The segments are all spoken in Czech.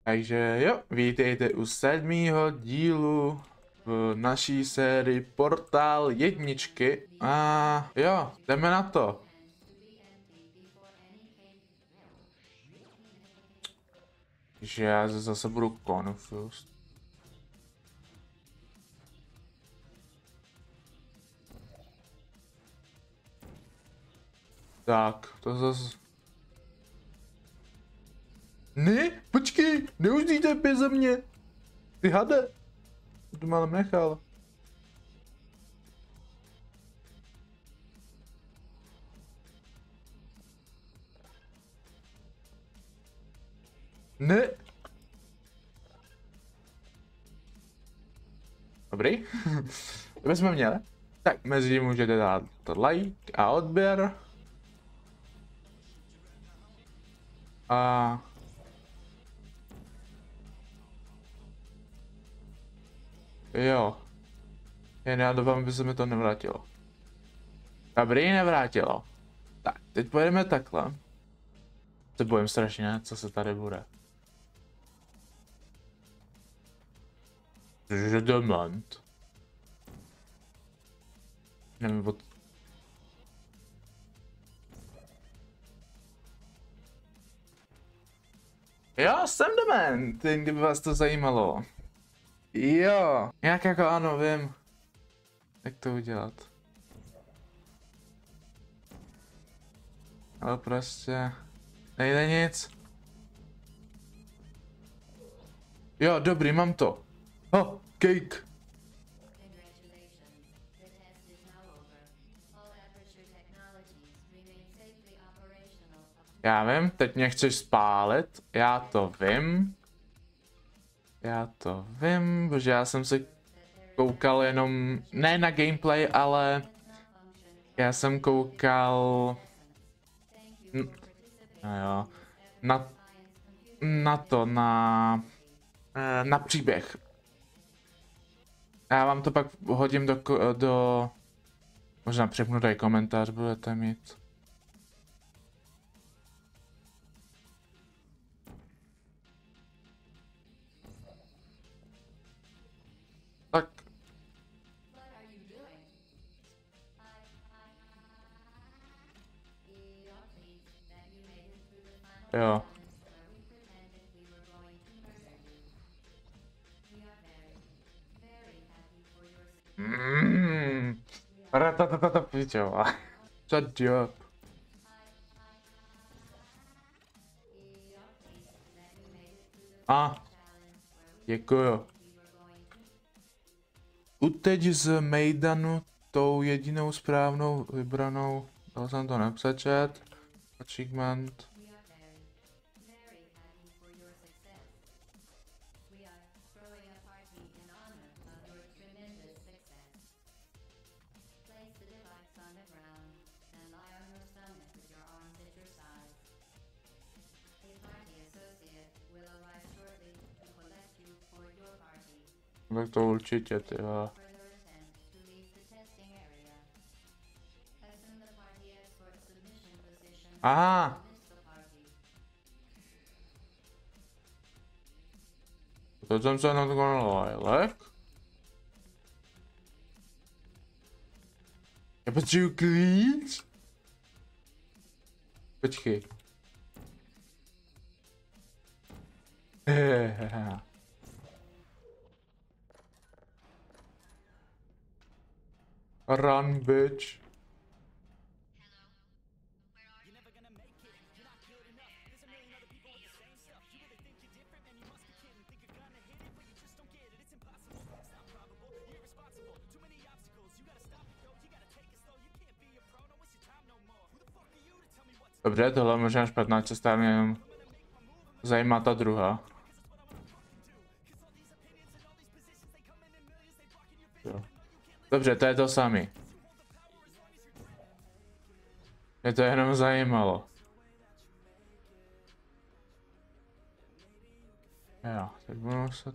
Takže jo, vítejte u 7. dílu v naší sérii Portál jedničky. A jo, jdeme na to. Že já zase budu confused. Tak, to zase... Ne, počkej, neuzdíte beze mě. Ty hade. To málem nechal. Ne. Dobrý. To bychom měli. Tak mezi tím můžete dát like a odběr. A... Jo. Jen já doufám, aby se mi to nevrátilo. Dobrý, nevrátilo. Tak, teď pojedeme takhle. Se bojím strašně, co se tady bude. Že dement. Nevím, Jo, jsem dement, kdyby vás to zajímalo. Jo, nějak jako ano, vím. Jak to udělat. Ale prostě... Nejde nic. Jo, dobrý, mám to. Oh, cake. Já vím, teď mě chceš spálit, já to vím. Já to vím, protože já jsem se koukal jenom, ne na gameplay, ale já jsem koukal no jo, na příběh. Já vám to pak hodím do možná přepnu tady komentář, budete mít. Tak. Jo. Ratatatata pičova. Shut up. A. Děkuju. Uteď z Mejdanu tou jedinou správnou vybranou. Dal jsem to nepřečet. Achievement. Tak to určitě, ty jo. Aha. To jsem se na to lek. Já potřebuji klíč. Počkej. Run, bitch. Dobře, tohle je možná špatná cesta, mě jenom zajímá ta druhá. Jo. Dobře, to je to samý. Mě to jenom zajímalo. Jo, teď budu muset...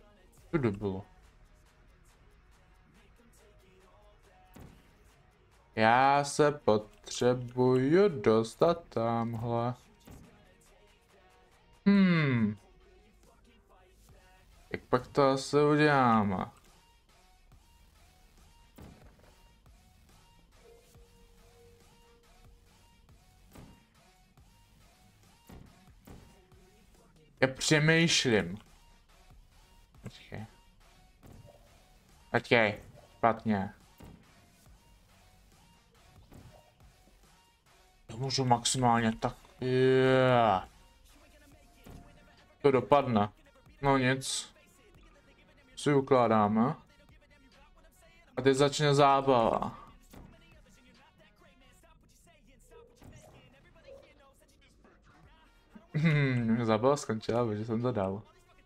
Co to bylo? Já se potřebuju dostat tamhle. Jak pak to asi uděláme? Já přemýšlím. Počkej. Počkej. Špatně. To můžu maximálně tak. Yeah. To dopadne. No nic. Si ukládáme. A teď začne zábava. Zábava skončila, protože jsem to dal.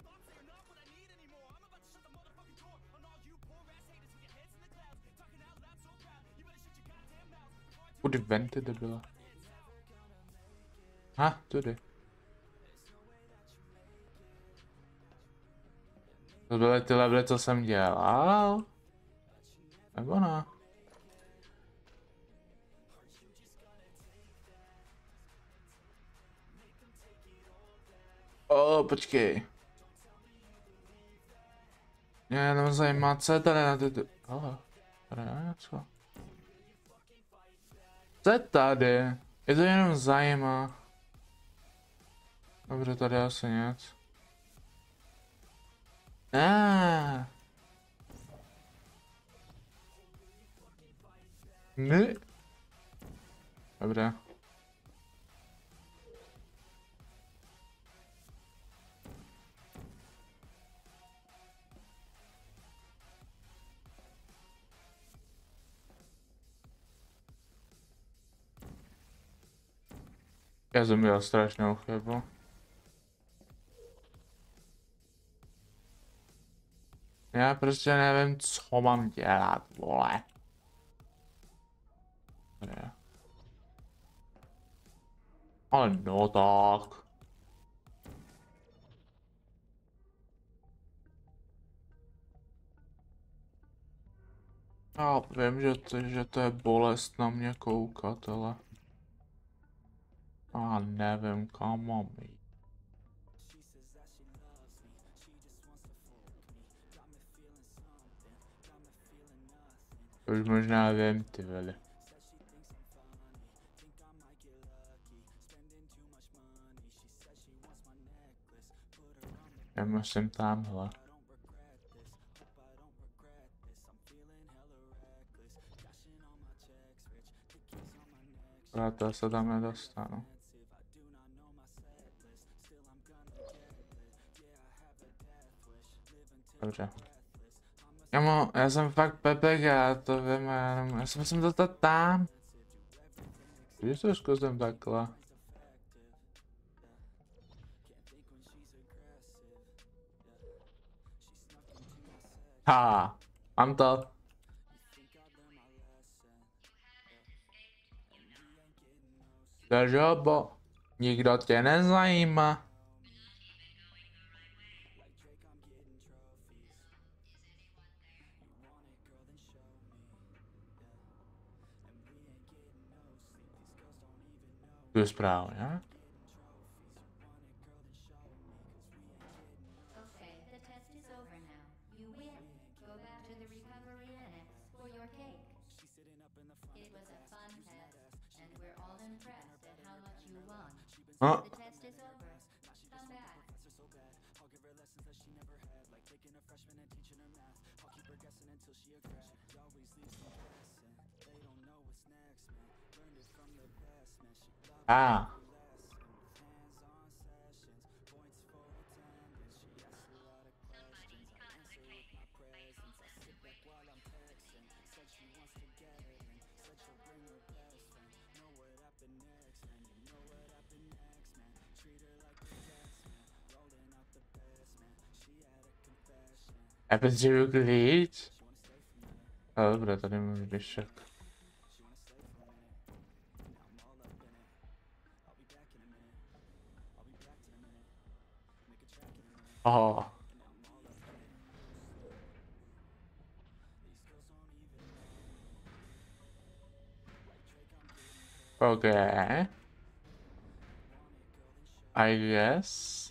Kudy venty debila? Ha, tudy. To byly ty levely, co jsem dělal? Nebo ne? Počkej. Mě jenom zajímá, co je tady na ty... Tady je něco. Co je tady? Je to jenom zajímá. Dobře, tady asi nic. Ne. Dobré. Já jsem měl strašnou chybu. Já prostě nevím, co mám dělat, vole. Ne. Ale no tak. Já vím, že to je bolest na mě koukat, ale... A nevím, kam mám jít. Už možná vím, ty vole. Já musím tamhle. Proto se tam nedostanu. Dobře. Já jsem fakt pepek, já to vím, já si musím dostat tam. Když to zkusím takhle. Ha, mám to. Takže bo, nikdo tě nezajímá. To je správně. No. Já potřebuji klíč. Dobré, tady můžu vyšet. Aha. Okay. I guess.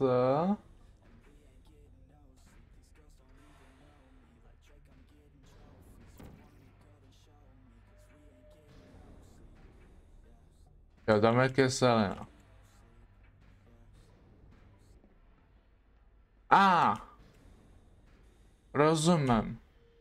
Jo, tam je kyselina. Rozumím.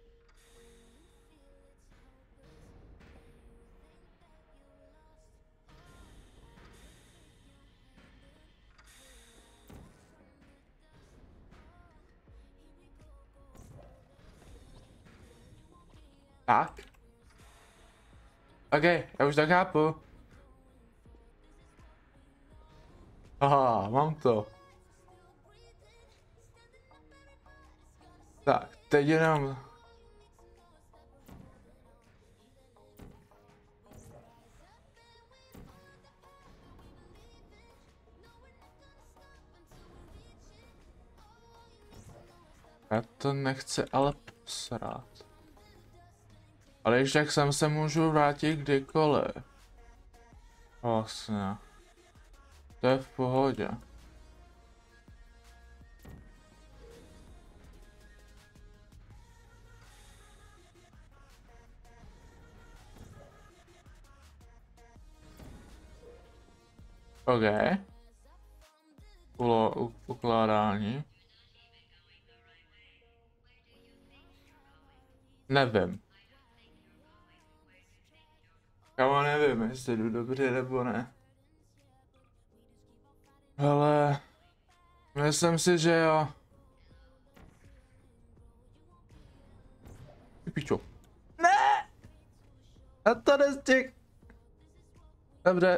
Tak. OK, já už to chápu. Aha, mám to. Tak, teď jenom... Já to nechci ale posrat. Ale když tak sem se můžu vrátit kdykoliv. Vlastně. To je v pohodě. OK. Ukládání. Nevím. Já nevím, jestli jdu dobře nebo ne. Ale... myslím si, že jo. Pičo. Ne! A to nestihl. Dobře.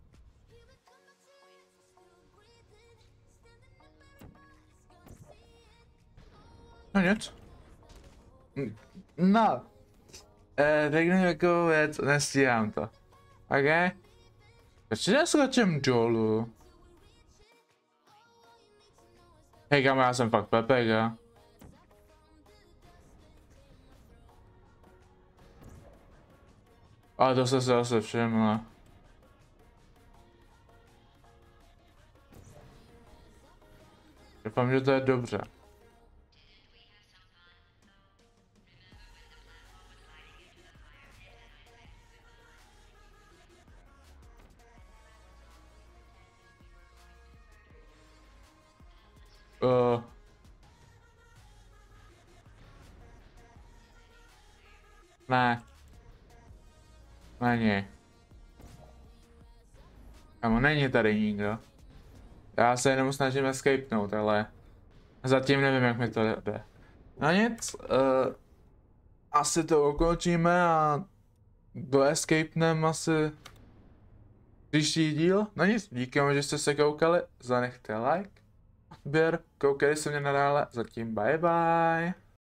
No nic. No. Řeknu takovou věc, nestíhám to. OK? Proč neskočím dolů? Hej kamo, já jsem fakt pepega. Ale to se zase všimla. Doufám, že to je dobře. Ne. Není. Kamo, není tady nikdo. Já se jenom snažím escapenout, ale zatím nevím, jak mi to jde. No nic, asi to ukončíme a doescapeneme asi příští díl. No nic, díky, že jste se koukali, zanechte like, odběr, koukali se mě nadále, zatím bye bye.